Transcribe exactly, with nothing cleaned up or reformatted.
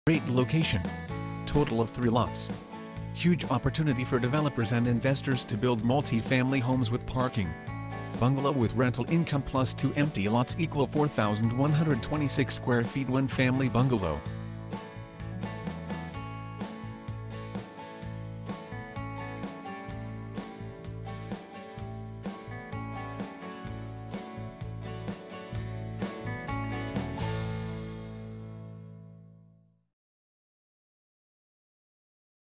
Great location. Total of three lots. Huge opportunity for developers and investors to build multi-family homes with parking. Bungalow with rental income plus two empty lots equal four thousand one hundred twenty-six square feet. One family bungalow.